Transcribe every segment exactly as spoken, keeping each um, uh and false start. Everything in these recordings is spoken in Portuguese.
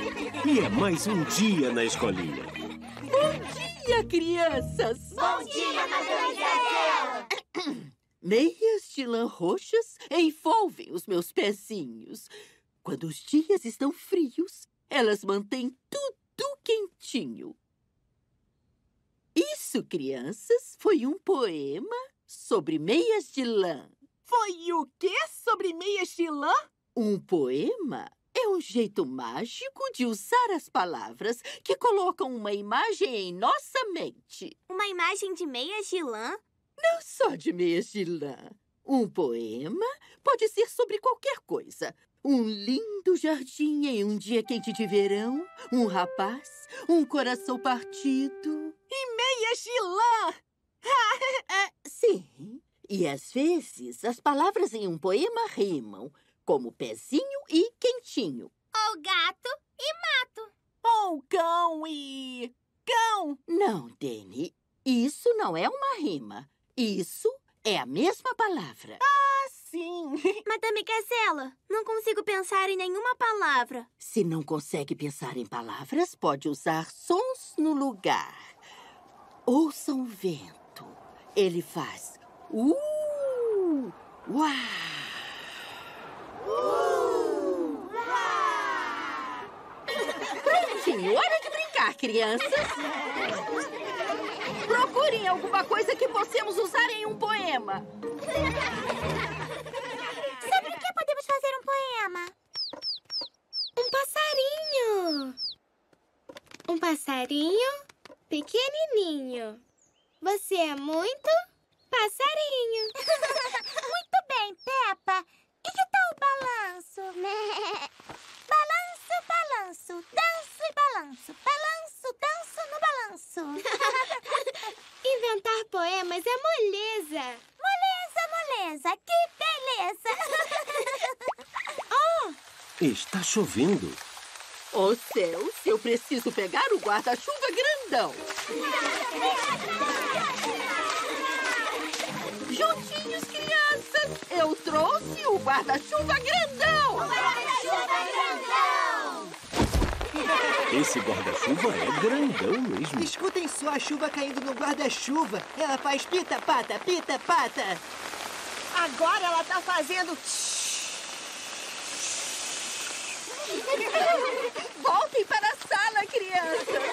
E é mais um dia na escolinha. Bom dia, crianças! Bom dia, Madame Gazela! Meias de lã roxas envolvem os meus pezinhos. Quando os dias estão frios, elas mantêm tudo quentinho. Isso, crianças, foi um poema sobre meias de lã. Foi o quê sobre meias de lã? Um poema é um jeito mágico de usar as palavras que colocam uma imagem em nossa mente. Uma imagem de meias de lã? Não só de meias de lã. Um poema pode ser sobre qualquer coisa. Um lindo jardim em um dia quente de verão, um rapaz, um coração partido. E meias de lã! Sim, e às vezes as palavras em um poema rimam, como pezinho e quentinho. Ou gato e mato. Ou cão e... cão! Não, Dani, isso não é uma rima. Isso é a mesma palavra. Ah, sim! Madame Gazela, não consigo pensar em nenhuma palavra. Se não consegue pensar em palavras, pode usar sons no lugar. Ouça o vento. Ele faz uh, uá. Uh, uá. Prontinho, hora de brincar, crianças. Procurem alguma coisa que possamos usar em um poema. Sobre o que podemos fazer um poema? Um passarinho. Um passarinho pequenininho. Você é muito passarinho. Muito bem, Peppa. E que tal o balanço? Balanço, balanço, danço e balanço. Balanço, danço no balanço. Inventar poemas é moleza. Moleza, moleza, que beleza. Oh! Está chovendo. Oh, céus, eu preciso pegar o guarda-chuva grandão. Juntinhos, crianças, eu trouxe o guarda-chuva grandão. O guarda-chuva grandão. Esse guarda-chuva é grandão mesmo. Escutem só a chuva caindo no guarda-chuva. Ela faz pita-pata, pita-pata. Agora ela tá fazendo... Voltem para a sala, crianças.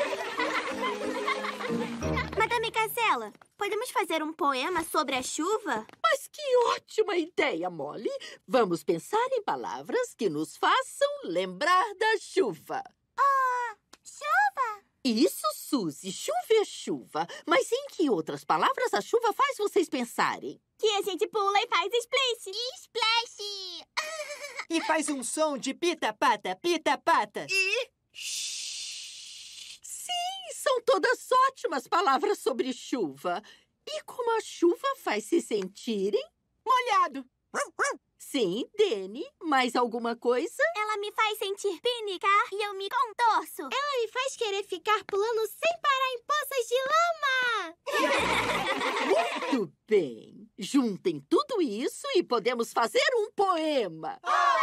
Madame Gazela, podemos fazer um poema sobre a chuva? Mas que ótima ideia, Molly. Vamos pensar em palavras que nos façam lembrar da chuva. Ah, chuva? Isso, Suzy. Chuva é chuva. Mas em que outras palavras a chuva faz vocês pensarem? Que a gente pula e faz splash. Splash! E faz um som de pita-pata, pita-pata. E... Sim, são todas ótimas palavras sobre chuva. E como a chuva faz se sentirem? molhado. Sim, Dani. Mais alguma coisa? Ela me faz sentir pinicar e eu me contorço. Ela me faz querer ficar pulando sem parar em poças de lama. Muito bem. Juntem tudo isso e podemos fazer um poema.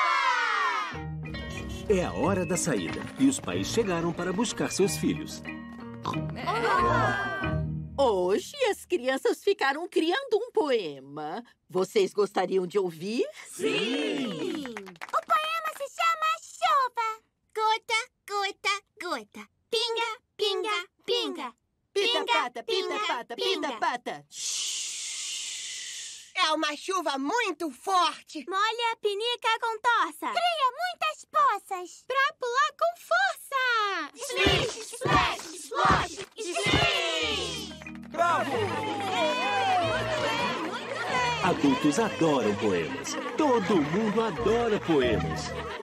É a hora da saída e os pais chegaram para buscar seus filhos. Hoje as crianças ficaram criando um poema. Vocês gostariam de ouvir? Sim! O poema se chama Chuva. Gota, gota, gota. Pinga, pinga, pinga. Pita-pata, Pinga, pita-pata, pinga. pita-pata. É uma chuva muito forte. Molha a pinica com toça. Cria muitas poças. Pra pular com força. Splish, splash, splosh, splish! Bravo! Adultos adoram poemas. Todo mundo adora poemas.